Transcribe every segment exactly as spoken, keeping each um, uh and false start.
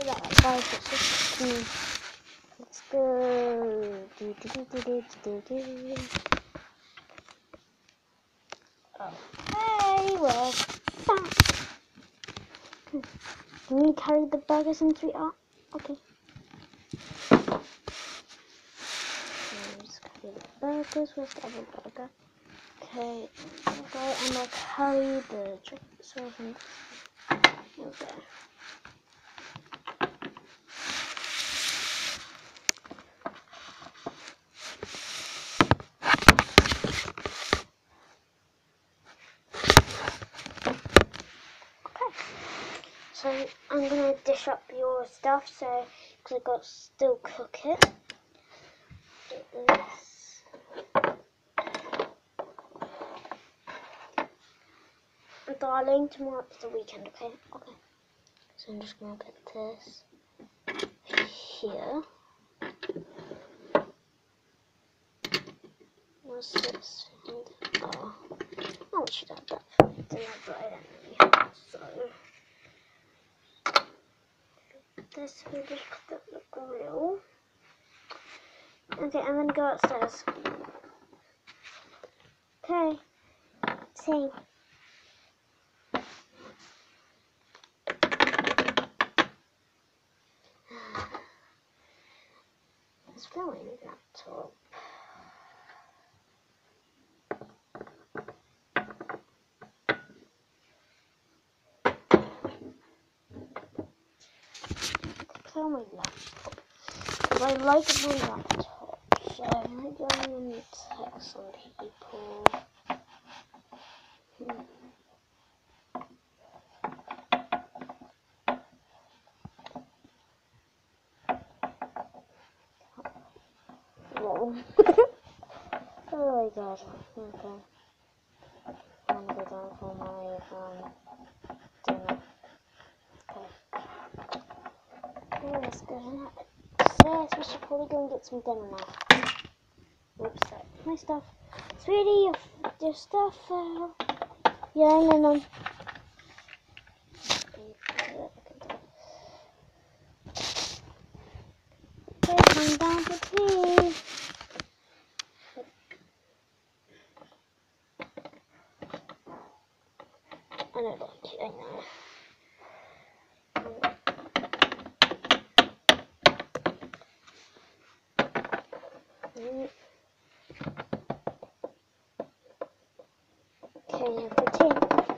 that, guys. It's just me. Let's go. Do, do, do, do, do, do, do. Oh, hey, well. Can you carry the burgers in three? Oh, okay. Just carry the burgers. Where's the other burger? Okay. Okay, I'm gonna carry the chicken sauce. Okay. So I'm gonna dish up your stuff, so because I got to still cook it. Do this. And darling, tomorrow is the weekend, okay? Okay. So I'm just gonna get this here. What's this? And, oh, oh, we should have that for dinner, but I don't know. So. This we just put up the grill. Okay, I'm gonna go upstairs. Okay, same. It's filling laptop. Tell my laptop. Because I like my laptop, so maybe I'm going to text some people. Hmm. No. Oh my god. Okay. I'm going to go down for my um, dinner. Okay. Oh, that's good, isn't it? Yes, we should probably go and get some dinner now. Oops, sorry. My stuff. Sweetie, your, your stuff fell. Yeah, no, no. Okay, come down for tea. I don't like tea, I know. Mm. Okay, for tea.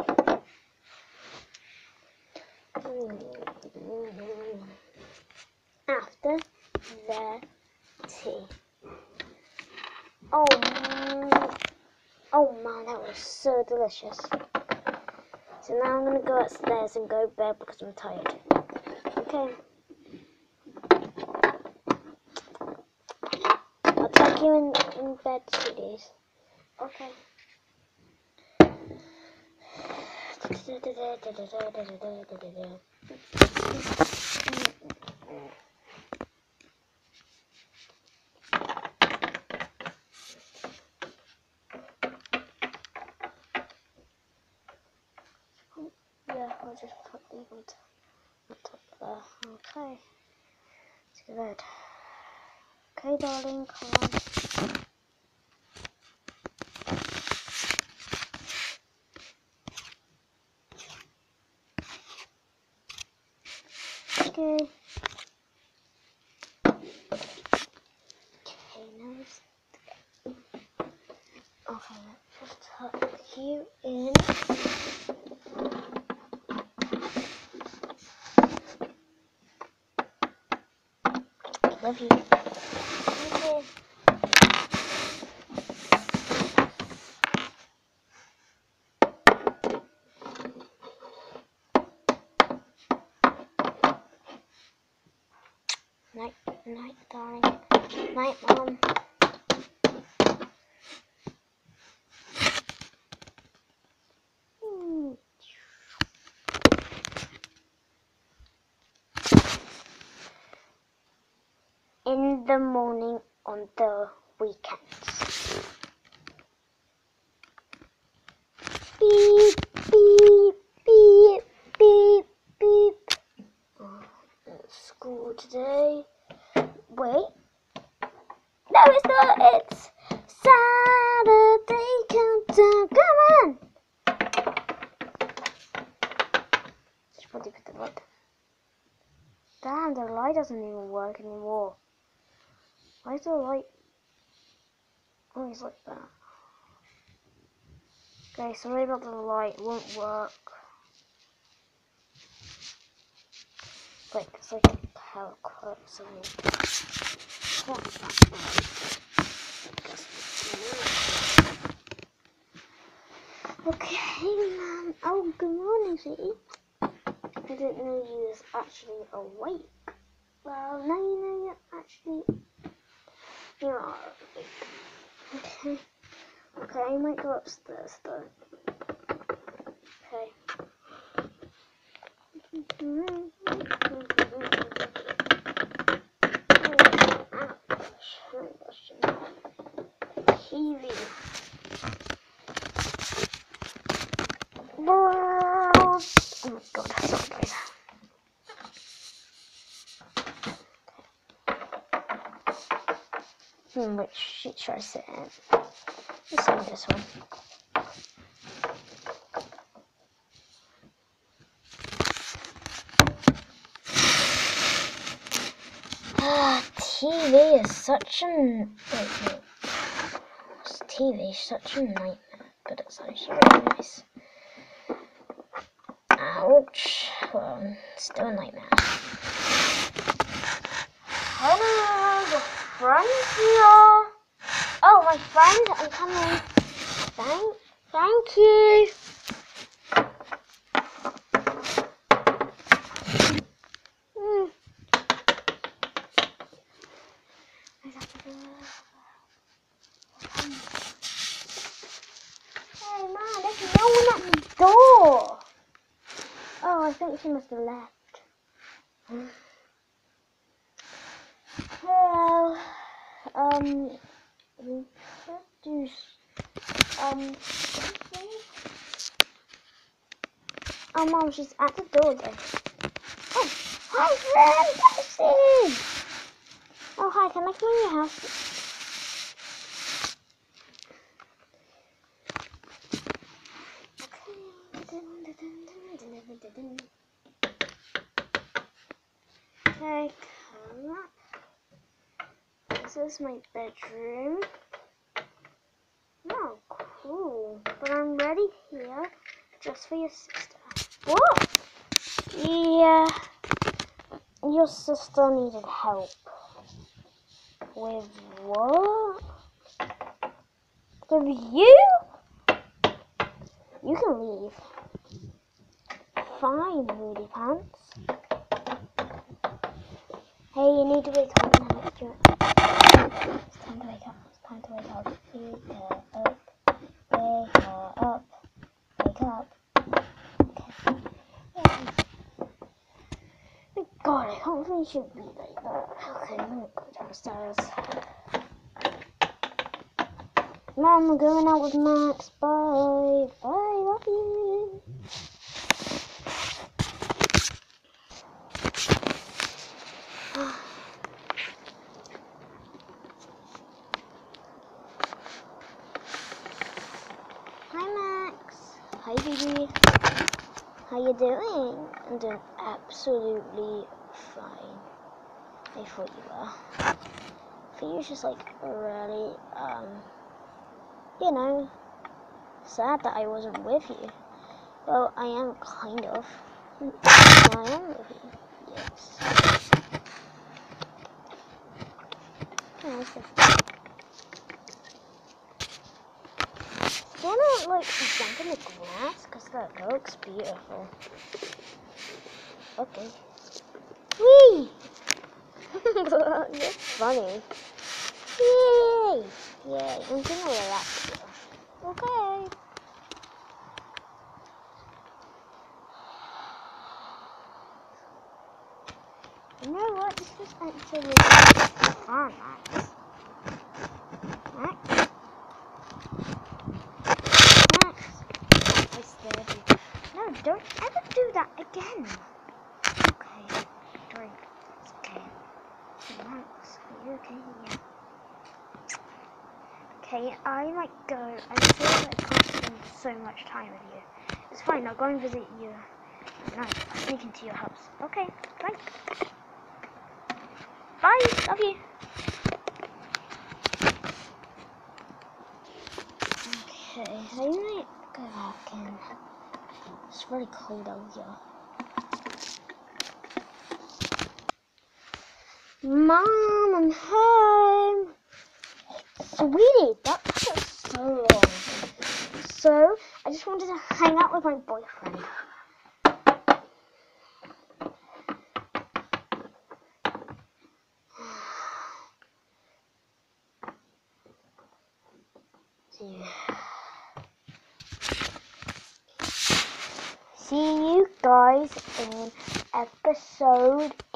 Mm. After the tea. Oh, mm. Oh man, that was so delicious. So now I'm gonna go upstairs and go to bed because I'm tired. Okay. I'll take you in, in bed, sweeties. Okay. Yeah, I'll just put these on top there. Okay. Let's go to bed. Okay, darling, come on. Okay. Okay, now it's okay, let's just tuck you in. Love you. Okay. Night, night, darling. Night, mom. Hmm. In the morning on the weekends. Beep, beep, beep, beep, beep. Oh, school today. Wait. No, it's not. It's Saturday countdown. Come on. Should probably put the light. Damn, the light doesn't even work anymore. Why is the light always like that? Okay, sorry about the light. It won't work. Like it's like a power cut or something. Okay, man. Oh, good morning, sweetie. I didn't know you was actually awake. Well, now you know you're actually you are awake. Okay. Okay, I might go upstairs though. Okay. T V. Oh my god, I don't play that. Hmm, which sheet should I sit in? Let's sit in this one. T V is such a wait, wait. T V is such a nightmare, but it's actually really nice. Ouch. Well, still a nightmare. Hello, your friend's here. Oh, my friend, I'm coming. Thank, thank you. Mm. Hey, man, there's no one at the door. Oh, I think she must have left. Well, um, we could do, um, oh, Mom, she's at the door though. Oh, hi, friend, I see. Oh, hi, can I come in your house? Okay, come up. This is my bedroom. Oh, cool. But I'm ready here just for your sister. What? Yeah, your sister needed help. With what? With you? You can leave. Fine, Moody Pants. Hey, you need to wake up now. It's time to wake up. It's time to wake up. Wake her up. Wake her up. Wake up. Okay. Yeah. God, I can't believe she'd be like that. Okay, I'm gonna go downstairs. Mom, I'm going out with Max. Bye. Bye. Love you. Hi, Max. Hi, baby. How you doing? I'm doing absolutely fine. I thought you were. I thought you were just like really, um, you know, sad that I wasn't with you. Well, I am kind of. I am with you. Yes. Oh, that's good. Do you wanna like jump in the grass? Cause that looks beautiful. Okay. Whee! You're funny. Yay! Yay! I'm gonna relax here. Okay. You know what? This was actually fun, Max. Max? Max? I scared you. No, don't ever do that again. Okay, drink. Max, are you okay? Yeah. Okay, I might go. I feel like I can't spend so much time with you. It's fine, I'll go and visit you at night. I'll sneak into your house. Okay, bye. Bye, love you. Okay, I might go back in. It's really cold out here. Mom, I'm home. Sweetie, that took so long. So, I just wanted to hang out with my boyfriend. See you guys in episode